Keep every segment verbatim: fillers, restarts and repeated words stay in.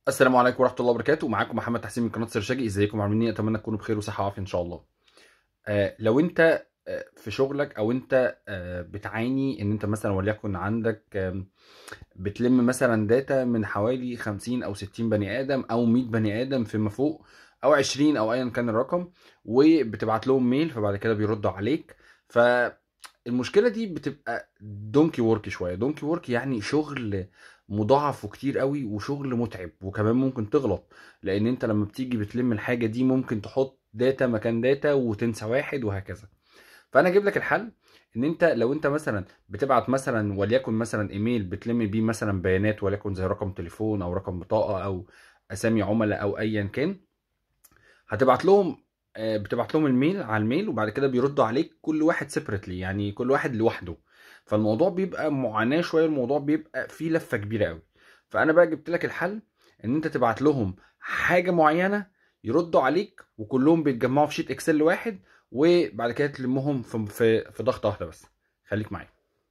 السلام عليكم ورحمة الله وبركاته. معاكم محمد تحسين من قناة سرشاجي. ازيكم عاملين ايه؟ اتمنى تكونوا بخير وصحة وعافية ان شاء الله. آه لو انت آه في شغلك او انت آه بتعاني ان انت مثلا وليكن عندك آه بتلم مثلا داتا من حوالي خمسين او ستين بني ادم او مية بني ادم فيما فوق، او عشرين او ايا كان الرقم، وبتبعت لهم ميل فبعد كده بيردوا عليك. فالمشكلة دي بتبقى دونكي وورك شوية. دونكي وورك يعني شغل مضاعف وكتير قوي وشغل متعب، وكمان ممكن تغلط لان انت لما بتيجي بتلم الحاجة دي ممكن تحط داتا مكان داتا وتنسى واحد وهكذا. فانا اجيب لك الحل. ان انت لو انت مثلا بتبعت مثلا وليكن مثلا ايميل بتلم بيه مثلا بيانات وليكن زي رقم تليفون او رقم بطاقة او اسامي عملاء او ايا كان، هتبعت لهم آه، بتبعت لهم الميل على الميل وبعد كده بيردوا عليك كل واحد سيبرتلي، يعني كل واحد لوحده. فالموضوع بيبقى معاناة شوية، الموضوع بيبقى فيه لفة كبيرة قوي. فانا بقى جبت لك الحل. ان انت تبعت لهم حاجة معينة يردوا عليك وكلهم بيتجمعوا في شيت اكسل واحد، وبعد كده تلمهم في في في ضغطة واحدة بس. خليك معايا.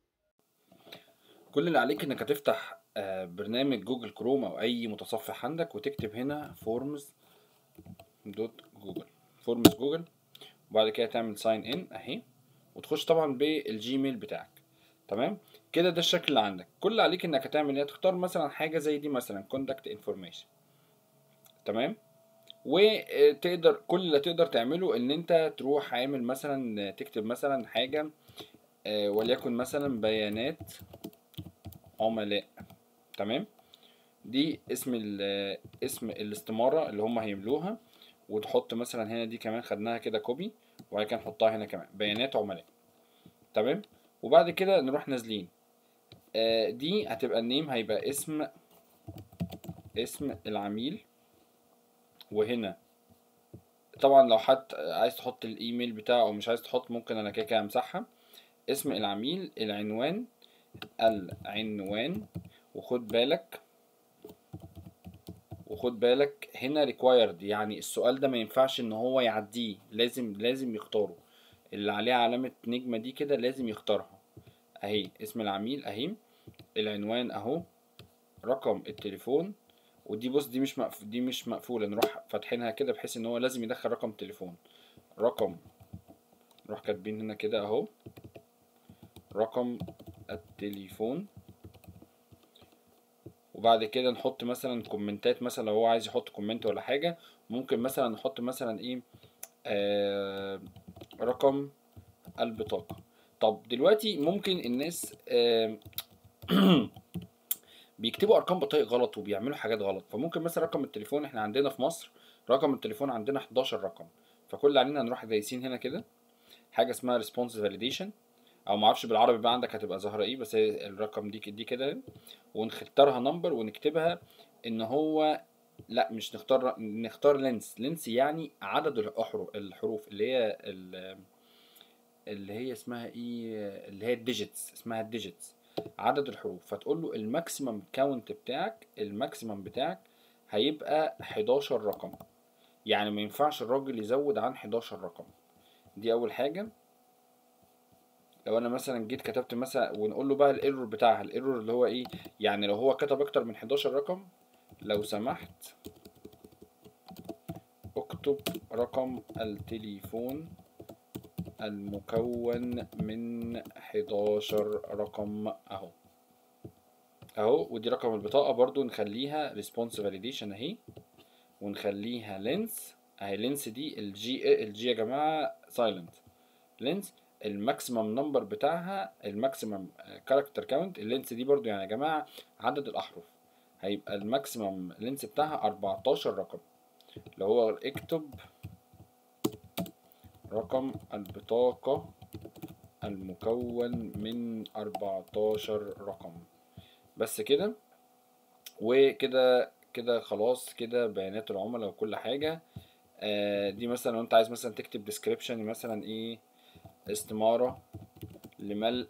كل اللي عليك انك هتفتح آه، برنامج جوجل كروم او اي متصفح عندك وتكتب هنا فورمز دوت جوجل، فورمز جوجل، وبعد كده تعمل ساين ان اهي، وتخش طبعا بالجيميل بتاعك. تمام كده، ده الشكل اللي عندك. كل اللي عليك انك هتعمل ايه، تختار مثلا حاجه زي دي مثلا كونتاكت انفورميشن. تمام، وتقدر كل اللي تقدر تعمله ان انت تروح عامل مثلا تكتب مثلا حاجه آه، وليكن مثلا بيانات عملاء. تمام، دي اسم ال- اسم الاستماره اللي هم هيملوها، وتحط مثلا هنا دي كمان خدناها كده كوبي، وبعد كده نحطها هنا كمان بيانات عملاء. تمام، وبعد كده نروح نازلين. آه، دي هتبقى النيم، هيبقى اسم اسم العميل. وهنا طبعا لو حد عايز تحط الايميل بتاعه او مش عايز تحط، ممكن انا كده كده امسحها. اسم العميل، العنوان، العنوان. وخد بالك وخد بالك هنا required، يعني السؤال ده ما ينفعش ان هو يعديه، لازم لازم يختاره. اللي عليه علامة نجمة دي كده لازم يختارها. اهي اسم العميل اهي، العنوان اهو، رقم التليفون. ودي بص، دي مش مقف... دي مش مقفولة، نروح فاتحينها كده بحيث ان هو لازم يدخل رقم تليفون. رقم، نروح كاتبين هنا كده اهو، رقم التليفون. وبعد كده نحط مثلا كومنتات، مثلا لو هو عايز يحط كومنت ولا حاجة، ممكن مثلا نحط مثلا ايه، آه رقم البطاقة. طب دلوقتي ممكن الناس آه بيكتبوا ارقام بطايق غلط وبيعملوا حاجات غلط. فممكن مثلا رقم التليفون، احنا عندنا في مصر رقم التليفون عندنا حداشر رقم. فكل اللي علينا نروح دايسين هنا كده حاجه اسمها ريسبونس فاليديشن، او معرفش بالعربي بقى عندك هتبقى ظاهره ايه، بس هي الرقم دي دي كده، ونختارها نمبر ونكتبها ان هو، لا مش نختار، نختار لينس. لينس يعني عدد الأحرف الحروف اللي هي ال- اللي هي اسمها ايه، اللي هي الديجيتس، اسمها الديجيتس، عدد الحروف. فتقول له الماكسيمم كاونت بتاعك، الماكسيمم بتاعك هيبقى حداشر رقم، يعني ما ينفعش الراجل يزود عن حداشر رقم. دي اول حاجه. لو انا مثلا جيت كتبت مثلا، ونقول له بقى الايرور بتاعها، الايرور اللي هو ايه، يعني لو هو كتب اكتر من حداشر رقم، لو سمحت اكتب رقم التليفون المكون من حداشر رقم اهو. اهو، ودي رقم البطاقة برضو نخليها response validation اهي، ونخليها لينس اهي. لينس دي الجي الجي يا جماعة سايلنت. لينس الماكسيمم نمبر بتاعها، الماكسيمم كاركتر كاونت. اللينس دي برضو يعني يا جماعة عدد الأحرف، هيبقى الماكسيمم لينس بتاعها اربعتاشر رقم. اللي هو اكتب رقم البطاقة المكون من اربعتاشر رقم. بس كده، وكده كده خلاص كده بيانات العملاء وكل حاجة. آه دي مثلا لو انت عايز مثلا تكتب description مثلا ايه، استمارة لملء،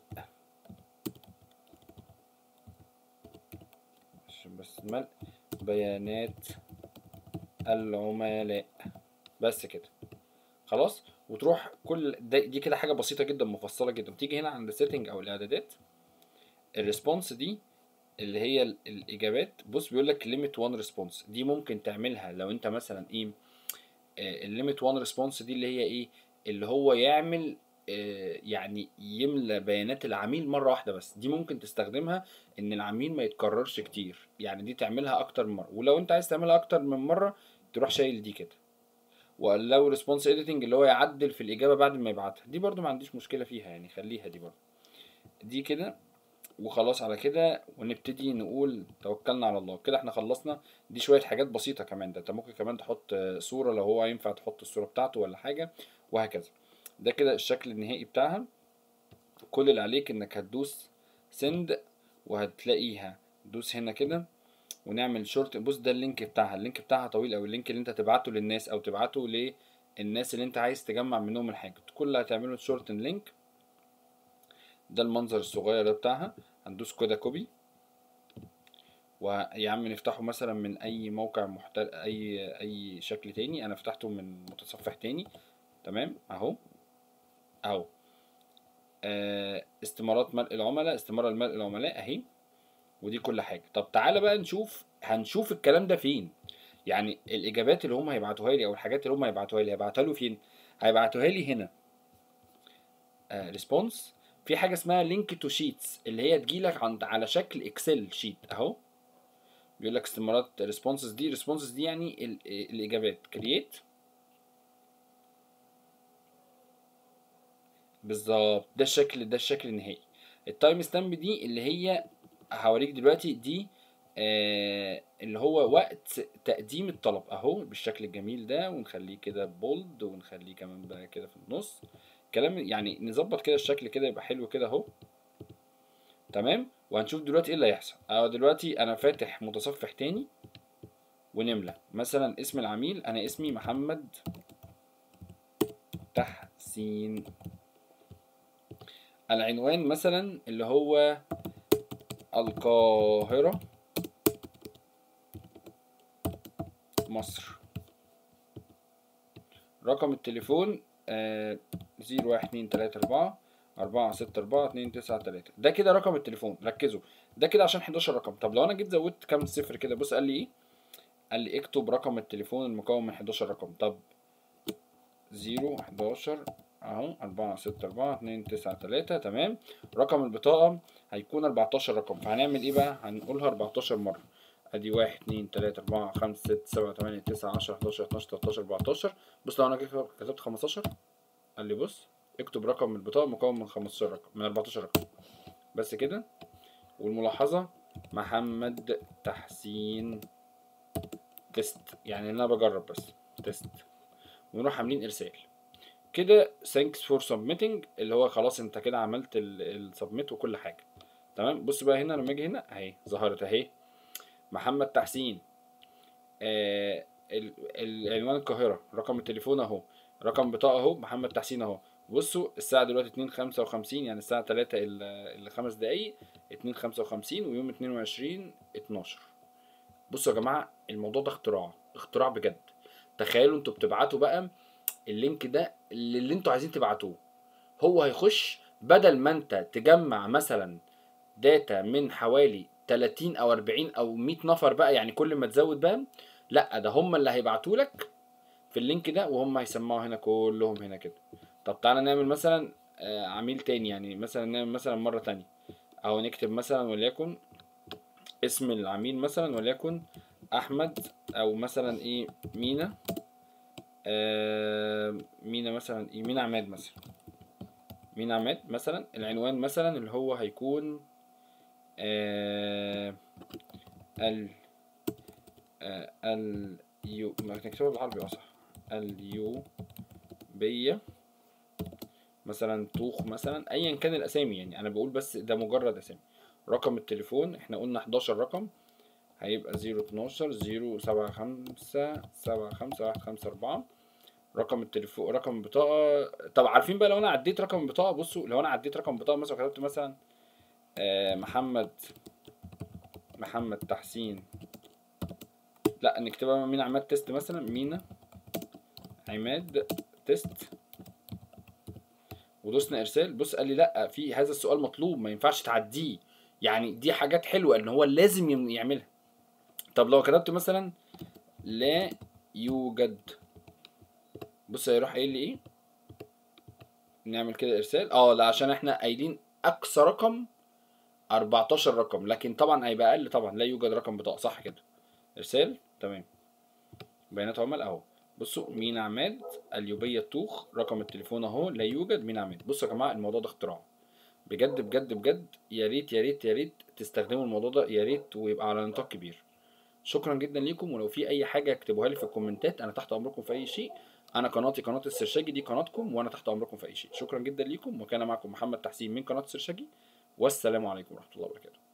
عشان بس ملء بيانات العملاء. بس كده خلاص. وتروح كل دي, دي كده حاجة بسيطة جدا مفصلة جدا. تيجي هنا عند setting او الاعدادات، الريسبونس دي اللي هي ال- الاجابات. بص بيقول لك ليميت وان ريسبونس، دي ممكن تعملها لو انت مثلا ايه، الليميت وان ريسبونس دي اللي هي ايه، اللي هو يعمل آه، يعني يملى بيانات العميل مره واحده بس. دي ممكن تستخدمها ان العميل ما يتكررش كتير، يعني دي تعملها اكتر من مره. ولو انت عايز تعملها اكتر من مره تروح شايل دي كده. ولو ريسبونس اديتنج اللي هو يعدل في الاجابه بعد ما يبعتها، دي برضو ما عنديش مشكله فيها، يعني خليها دي برضو. دي كده وخلاص على كده، ونبتدي نقول توكلنا على الله. كده احنا خلصنا. دي شوية حاجات بسيطة كمان، ده انت ممكن كمان تحط آه، صورة لو هو ينفع تحط الصورة بتاعته ولا حاجة، وهكذا. ده كده الشكل النهائي بتاعها. كل اللي عليك انك هتدوس سند، وهتلاقيها دوس هنا كده ونعمل شورت. بص ده اللينك بتاعها، اللينك بتاعها طويل اوي، اللينك اللي انت تبعته للناس او تبعته للناس اللي انت عايز تجمع منهم الحاجة. كل اللي هتعمله شورت لينك. ده المنظر الصغير ده بتاعها. هندوس كده كوبي، ويا عم نفتحه مثلا من اي موقع محتل، اي اي شكل تاني. انا فتحته من متصفح تاني. تمام اهو. اهو آه، استمارات ملء العملاء، استمارة لملء العملاء اهي. ودي كل حاجة. طب تعالى بقى نشوف، هنشوف الكلام ده فين. يعني الاجابات اللي هم هيبعتوها لي او الحاجات اللي هم هيبعتوها لي هيبعتوها له فين؟ هيبعتوها لي هنا ريسبونس. في حاجة اسمها لينك تو شيتس اللي هي تجيلك عند على شكل اكسل شيت اهو. بيقول لك استمارات ريسبونسز دي، ريسبونسز دي يعني ال- الاجابات. كرييت بالظبط، ده الشكل، ده الشكل النهائي. التايم ستامب دي اللي هي هوريك دلوقتي دي آه اللي هو وقت تقديم الطلب اهو بالشكل الجميل ده. ونخليه كده بولد، ونخليه كمان بقى كده في النص كلام، يعني نظبط كده الشكل كده يبقى حلو كده اهو. تمام. وهنشوف دلوقتي ايه اللي هيحصل. اه دلوقتي انا فاتح متصفح تاني، ونملى مثلا اسم العميل. انا اسمي محمد تحسين. العنوان مثلا اللي هو القاهرة مصر. رقم التليفون آه زيرو واحد اتنين تلاتة أربعة أربعة ستة أربعة اتنين تسعة تلاتة. ده كده رقم التليفون، ركزوا. ده كده عشان حداشر رقم. طب لو أنا جيت زودت كام صفر كده، بص قال لي إيه؟ قال لي اكتب رقم التليفون المكون من حداشر رقم. طب زيرو حداشر اهو أربعة ستة أربعة اتنين تسعة تلاتة. تمام. رقم البطاقة هيكون أربعتاشر رقم. فهنعمل ايه بقى؟ هنقولها أربعتاشر مرة. ادي واحد اتنين تلاتة أربعة خمسة ستة سبعة تمانية تسعة عشرة حداشر اتناشر تلاتاشر أربعتاشر. بص لو انا كده كتبت خمستاشر، قال لي بص اكتب رقم البطاقة مكون من خمستاشر رقم، من أربعتاشر رقم. بس كده. والملاحظة محمد تحسين تيست، يعني انا بجرب بس تيست. ونروح عاملين ارسال كده. thanks for submitting اللي هو خلاص انت كده عملت السبميت وكل حاجه. تمام. بص بقى هنا لما اجي هنا اهي ظهرت اهي محمد تحسين. آه ال- العنوان القاهره، رقم التليفون اهو، رقم بطاقه اهو، محمد تحسين اهو. بصوا الساعه دلوقتي اتنين خمسة وخمسين، يعني الساعه تلاتة الا خمس دقايق. اتنين خمسة وخمسين ويوم اتنين وعشرين اتناشر. بصوا يا جماعه الموضوع ده اختراع، اختراع بجد. تخيلوا انتوا بتبعتوا بقى اللينك ده اللي انتوا عايزين تبعتوه، هو هيخش بدل ما انت تجمع مثلا داتا من حوالي تلاتين او أربعين او مية نفر بقى، يعني كل ما تزود بقى، لا ده هم اللي هيبعتوا لك في اللينك ده، وهم هيسمعوا هنا كلهم هنا كده. طب تعالى نعمل مثلا آه، عميل تاني، يعني مثلا نعمل مثلا مرة تانية. او نكتب مثلا وليكن اسم العميل مثلا وليكن احمد، او مثلا ايه مينا. آه مينا مثلا ايه، مينا عماد مثلا، مين عماد مثلا. العنوان مثلا اللي هو هيكون آه ال آه ال يو، ما نكتبها بالعربي اه صح، اليوبية مثلا، طوخ مثلا، ايا كان الاسامي، يعني انا بقول بس ده مجرد اسامي. رقم التليفون احنا قلنا حداشر رقم، هيبقى زيرو اتناشر زيرو سبعة خمسة سبعة خمسة واحد خمسة أربعة. رقم التليفون، رقم البطاقة. طب عارفين بقى لو انا عديت رقم البطاقة، بصوا لو انا عديت رقم البطاقة مثلا كتبت مثلا آه محمد محمد تحسين، لا نكتبها مينا عماد تيست مثلا، مينا عماد تيست، ودوسنا ارسال. بص قال لي لا في هذا السؤال مطلوب ما ينفعش تعديه. يعني دي حاجات حلوه ان هو لازم يم- يعملها. طب لو كتبت مثلا لا يوجد، بص هيروح قايل لي ايه؟ نعمل كده ارسال. اه لا، عشان احنا قايلين اقصى رقم اربعتاشر رقم، لكن طبعا هيبقى اقل طبعا. لا يوجد رقم بطاقه، صح كده. ارسال تمام. بيانات عمل اهو. بصوا مينا عماد اليوبيه الطوخ، رقم التليفون اهو، لا يوجد مينا عماد. بصوا يا جماعه الموضوع ده اختراع بجد بجد بجد. يا ريت يا ريت يا ريت تستخدموا الموضوع ده، يا ريت ويبقى على نطاق كبير. شكرا جدا ليكم، ولو في اي حاجه اكتبوها لي في الكومنتات، انا تحت امركم في اي شيء. انا قناتي قناه السرشاجي، دي قناتكم، وانا تحت امركم في اي شيء. شكرا جدا ليكم، وكان معكم محمد تحسين من قناه السرشاجي، والسلام عليكم ورحمه الله وبركاته.